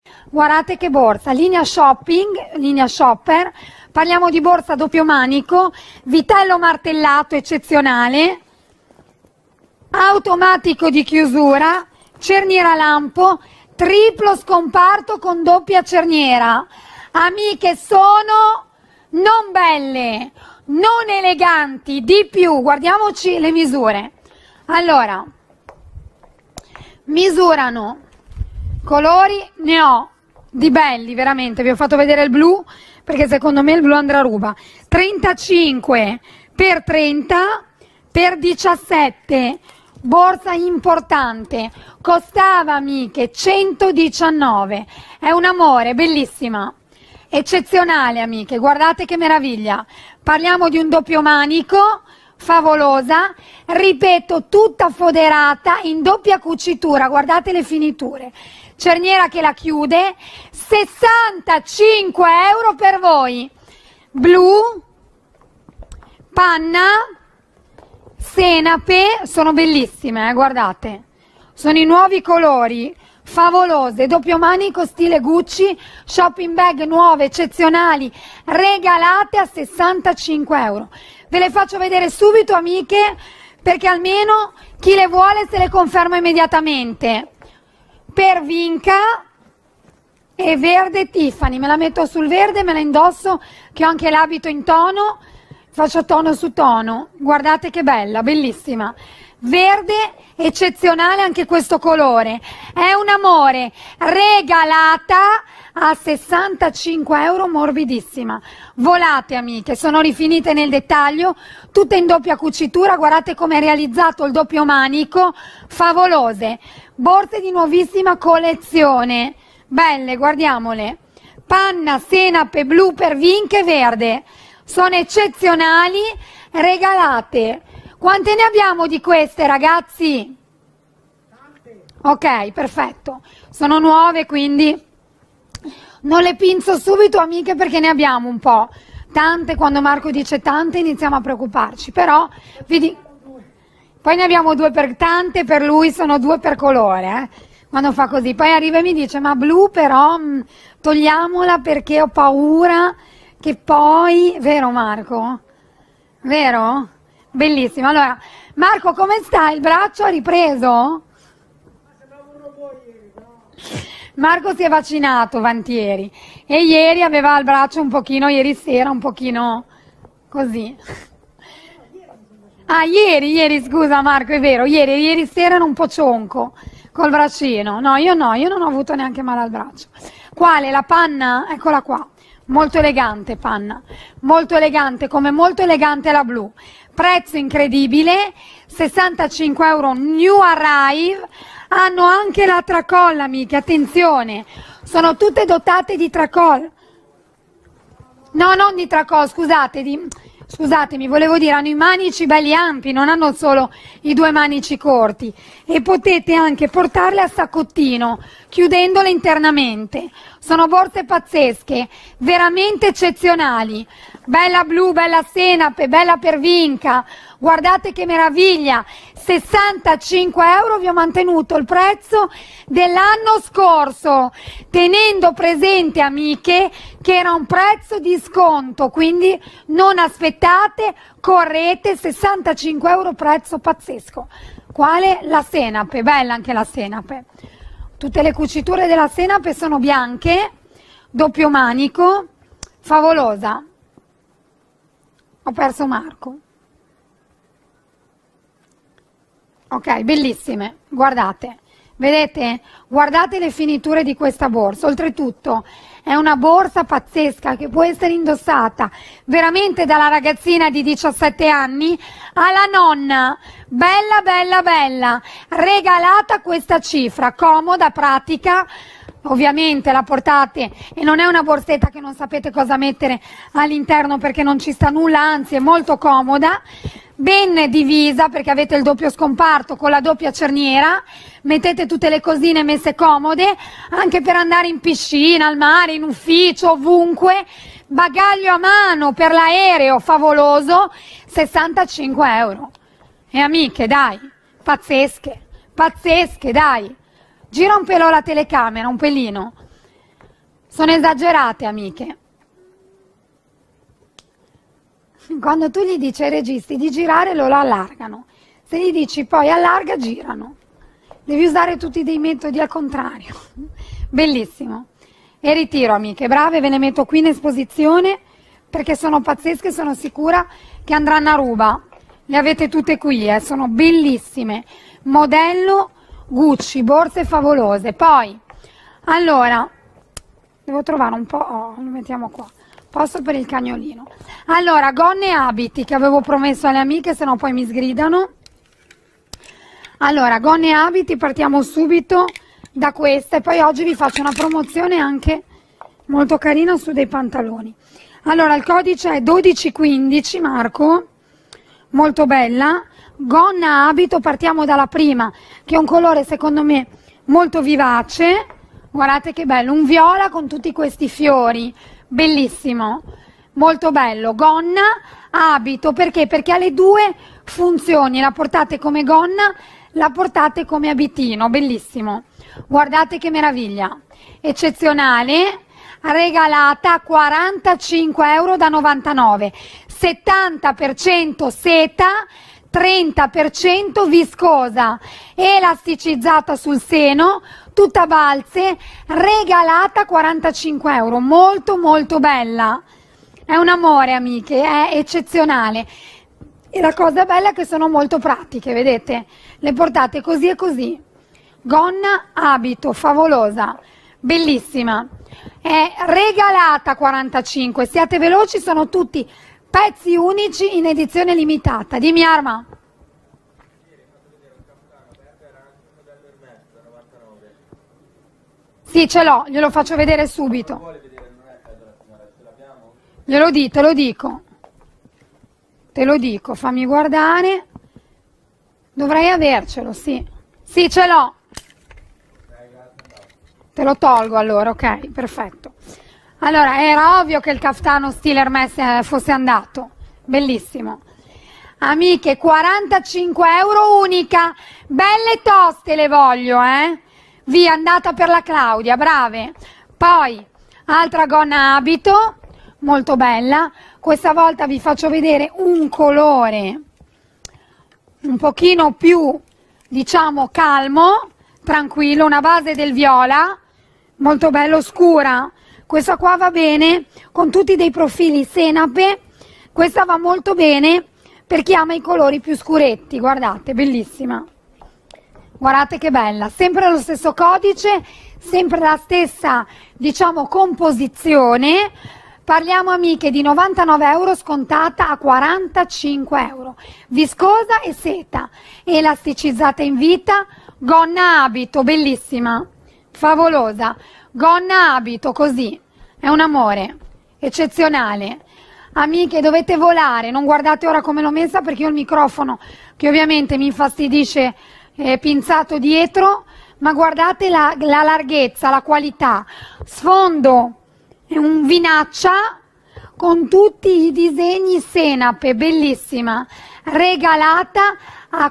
Guardate che borsa, linea shopping, linea shopper, parliamo di borsa doppio manico, vitello martellato eccezionale, automatico di chiusura, cerniera lampo, triplo scomparto con doppia cerniera. Amiche, sono non belle, non eleganti, di più, guardiamoci le misure. Allora, misurano, colori ne ho di belli, veramente, vi ho fatto vedere il blu perché secondo me il blu andrà a ruba. 35 per 30 per 17, borsa importante, costava amiche 119, è un amore, bellissima, eccezionale amiche, guardate che meraviglia. Parliamo di un doppio manico, favolosa, ripeto, tutta foderata in doppia cucitura, guardate le finiture, cerniera che la chiude, 65 euro per voi, blu, panna, senape, sono bellissime, guardate, sono i nuovi colori, favolose, doppio manico stile Gucci, shopping bag nuove, eccezionali, regalate a 65 euro. Ve le faccio vedere subito amiche, perché almeno chi le vuole se le conferma immediatamente. Per Vinca e verde Tiffany, me la metto sul verde, me la indosso, che ho anche l'abito in tono, faccio tono su tono, guardate che bella, bellissima. Verde eccezionale anche questo colore, è un amore, regalata a 65 euro, morbidissima. Volate amiche, sono rifinite nel dettaglio, tutte in doppia cucitura, guardate come è realizzato il doppio manico, favolose, borse di nuovissima collezione, belle, guardiamole, panna, senape, blu per Vinca e verde, sono eccezionali, regalate. Quante ne abbiamo di queste ragazzi? Ok, perfetto, sono nuove quindi non le pinzo subito amiche perché ne abbiamo un po', tante, quando Marco dice tante iniziamo a preoccuparci, però poi ne abbiamo due per tante, per lui sono due per colore, quando fa così, poi arriva e mi dice ma blu però togliamola perché ho paura che poi, vero Marco? Vero? Bellissimo, allora Marco come stai? Il braccio ha ripreso? Marco si è vaccinato vantieri e ieri aveva il braccio un pochino, ieri sera un pochino così. Ah, ieri scusa Marco, è vero, ieri sera era un po' cionco col braccino. No, io non ho avuto neanche male al braccio. Quale? La panna? Eccola qua. Molto elegante panna, molto elegante, come molto elegante la blu. Prezzo incredibile, 65 euro new arrive, hanno anche la tracolla amiche, attenzione, sono tutte dotate di tracolla. No, non di tracolla, scusatemi, volevo dire, hanno i manici belli ampi, non hanno solo i due manici corti e potete anche portarle a saccottino, chiudendole internamente. Sono borse pazzesche, veramente eccezionali. Bella blu, bella senape, bella per Vinca, guardate che meraviglia, 65 euro, vi ho mantenuto il prezzo dell'anno scorso, tenendo presente amiche che era un prezzo di sconto, quindi non aspettate, correte, 65 euro prezzo pazzesco. Quale? La senape, bella anche la senape, tutte le cuciture della senape sono bianche, doppio manico, favolosa. Ho perso Marco. Ok, bellissime, guardate, vedete? Guardate le finiture di questa borsa, oltretutto è una borsa pazzesca che può essere indossata veramente dalla ragazzina di 17 anni alla nonna, bella bella bella, regalata questa cifra, comoda, pratica, ovviamente la portate e non è una borsetta che non sapete cosa mettere all'interno perché non ci sta nulla, anzi è molto comoda, ben divisa perché avete il doppio scomparto con la doppia cerniera, mettete tutte le cosine messe comode anche per andare in piscina, al mare, in ufficio, ovunque, bagaglio a mano per l'aereo favoloso, 65 euro. E amiche dai, pazzesche, pazzesche dai, gira un pelo la telecamera, un pelino, Sono esagerate, amiche. Quando tu gli dici ai registi di girare, loro allargano. Se gli dici poi allarga, girano. Devi usare tutti dei metodi al contrario. Bellissimo. E ritiro, amiche, brave, ve ne metto qui in esposizione perché sono pazzesche, sono sicura che andranno a ruba. Le avete tutte qui, sono bellissime. Modello Gucci, borse favolose. Poi, allora, devo trovare un po', lo mettiamo qua. Posto per il cagnolino. Allora, gonne e abiti che avevo promesso alle amiche, se no poi mi sgridano. Allora, gonne e abiti, partiamo subito da questa e poi oggi vi faccio una promozione anche molto carina su dei pantaloni. Allora, il codice è 1215, Marco, molto bella. Gonna abito, partiamo dalla prima, che è un colore secondo me molto vivace. Guardate che bello, un viola con tutti questi fiori, bellissimo, molto bello. Gonna abito, perché? Perché ha le due funzioni, la portate come gonna, la portate come abitino, bellissimo. Guardate che meraviglia, eccezionale, regalata a 45,99 €, 70% seta, 30% viscosa, elasticizzata sul seno, tutta balze, regalata a 45 €, molto molto bella. È un amore, amiche, è eccezionale. E la cosa bella è che sono molto pratiche, vedete? Le portate così e così. Gonna abito, favolosa, bellissima. È regalata a 45, siate veloci, sono tutti pezzi unici in edizione limitata. Dimmi, Arma. Sì, ce l'ho, glielo faccio vedere subito. Te lo dico. Te lo dico, fammi guardare. Dovrei avercelo, sì. Sì, ce l'ho. Te lo tolgo allora, ok, perfetto. Allora, era ovvio che il caftano stile Hermès fosse andato. Bellissimo. Amiche, 45 € unica. Belle toste le voglio, Via, andata per la Claudia, brave. Poi, altra gonna abito, molto bella. Questa volta vi faccio vedere un colore un pochino più, diciamo, calmo, tranquillo, una base del viola, molto bello, scura. Questa qua va bene con tutti dei profili senape, questa va molto bene per chi ama i colori più scuretti, guardate, bellissima. Guardate che bella, sempre lo stesso codice, sempre la stessa, diciamo, composizione. Parliamo, amiche, di 99 € scontata a 45 €. Viscosa e seta, elasticizzata in vita, gonna abito, bellissima, favolosa. Gonna abito, così, è un amore, eccezionale. Amiche, dovete volare, non guardate ora come l'ho messa perché io ho il microfono che ovviamente mi infastidisce pinzato dietro, ma guardate la larghezza, la qualità. Sfondo è un vinaccia con tutti i disegni senape, bellissima, regalata a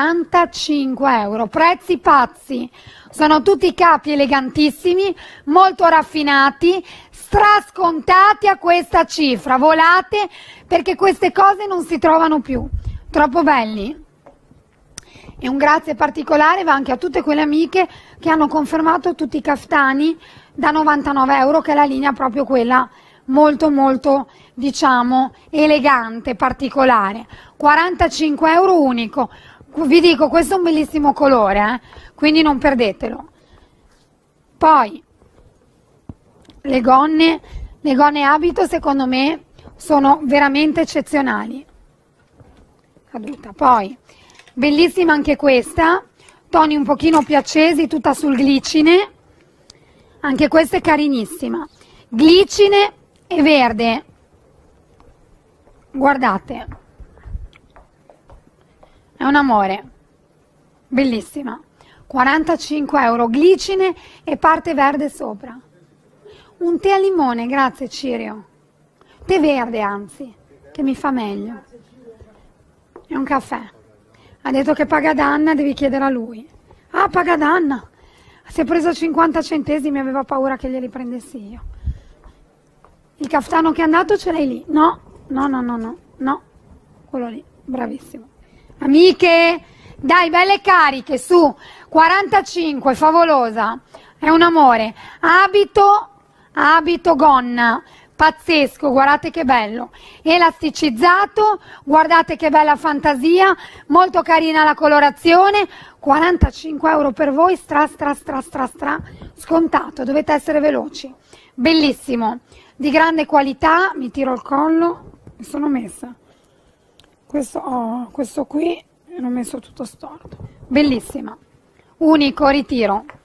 45 €, prezzi pazzi. Sono tutti capi elegantissimi, molto raffinati, strascontati a questa cifra. Volate perché queste cose non si trovano più. Troppo belli. E un grazie particolare va anche a tutte quelle amiche che hanno confermato tutti i caftani da 99 €, che è la linea proprio quella molto molto, diciamo, elegante, particolare. 45 € unico. Vi dico, questo è un bellissimo colore, quindi non perdetelo. Poi, le gonne abito secondo me sono veramente eccezionali. Caduta. Poi, bellissima anche questa, toni un pochino più accesi, tutta sul glicine, anche questa è carinissima. Glicine e verde, guardate, è un amore, bellissima. 45 €, glicine e parte verde sopra. Un tè al limone, grazie Cirio. Tè verde anzi, che mi fa meglio. È un caffè. Ha detto che paga Danna, devi chiedere a lui. Ah, paga Danna. Si è preso 50 centesimi, aveva paura che glieli prendessi io. Il caftano che è andato ce l'hai lì? No, no, no, no, no, no. Quello lì, bravissimo. Amiche, dai, belle cariche, su. 45, favolosa. È un amore. Abito gonna. Pazzesco, guardate che bello. Elasticizzato, guardate che bella fantasia. Molto carina la colorazione. 45 euro per voi, stra scontato, dovete essere veloci. Bellissimo, di grande qualità. Mi tiro il collo, mi sono messa questo qui e l'ho messo tutto storto. Bellissima, unico, ritiro.